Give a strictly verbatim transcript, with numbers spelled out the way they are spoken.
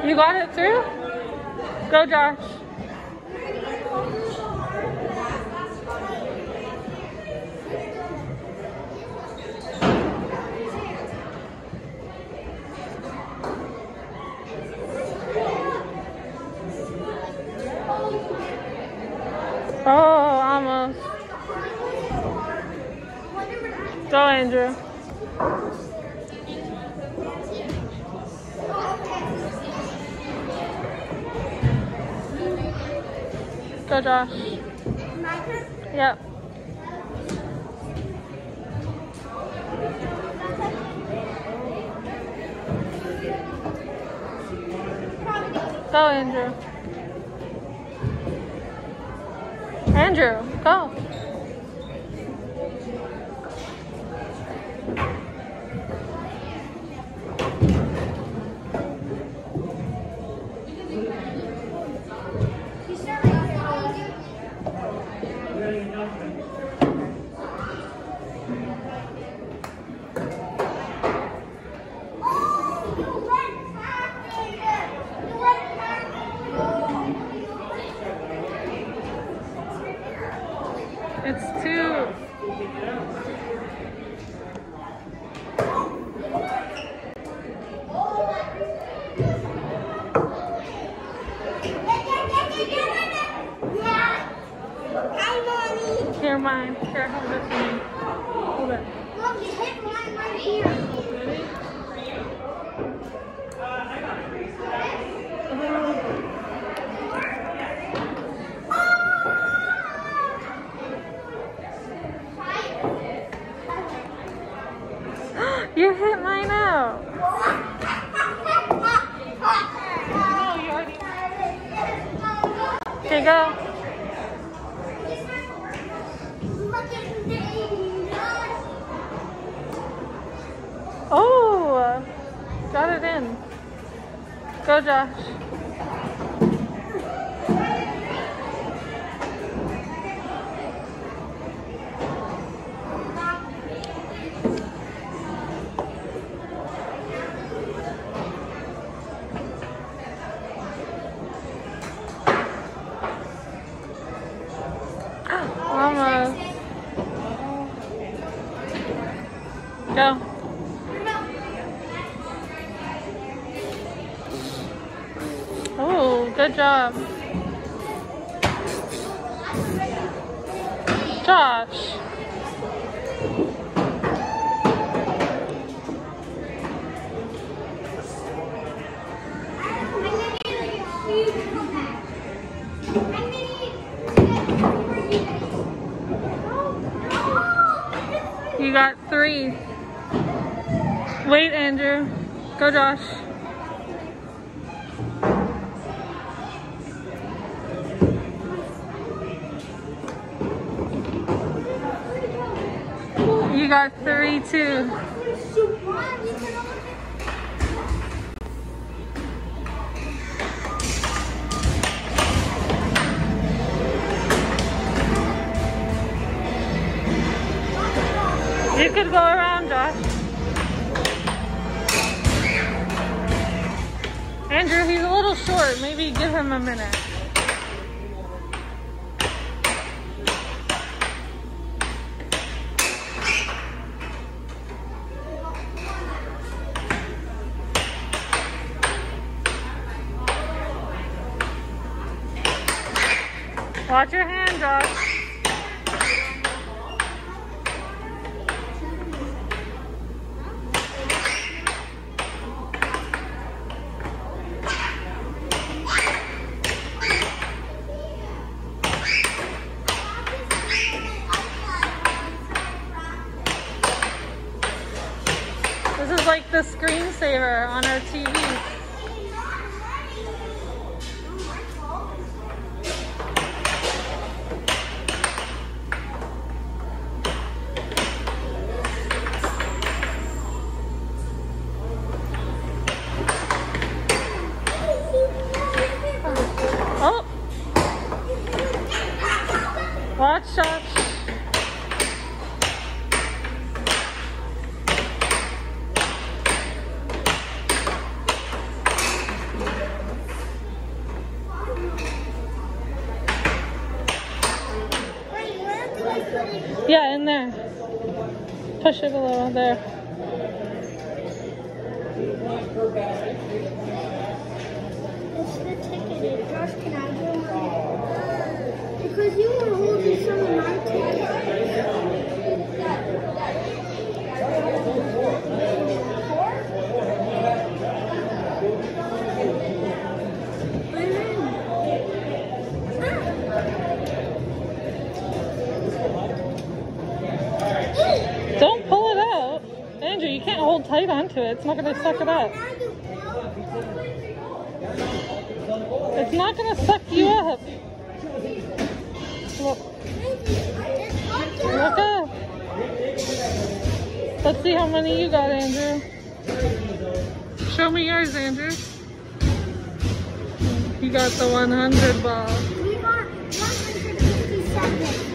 You got it through? Go, Josh. Oh, almost. Go, Andrew. Go, Josh. Yep. Go, Andrew. Andrew, go. It's too... Here, mine. Here, hold it for me. Hold it. Mom, you hit mine right here. Ready? You hit mine out. No, you already... Okay, go. Oh, got it in. Go, Josh. Almost. Go. Oh, good job. Josh. You got three. Wait, Andrew. Go, Josh. You got three, too. You could go around, Josh. Andrew, he's a little short. Maybe give him a minute. Watch your hand, Josh. This is like the screensaver on our T V. push it a little there. It's the ticket. Josh, can I do one? Because you were holding some of my tickets. Don't pull it out. Andrew, you can't hold tight onto it. It's not going to suck it up. It's not going to suck you up. Look. Look up. Let's see how many you got, Andrew. Show me yours, Andrew. You got the one hundred ball. We got one hundred fifty-seven.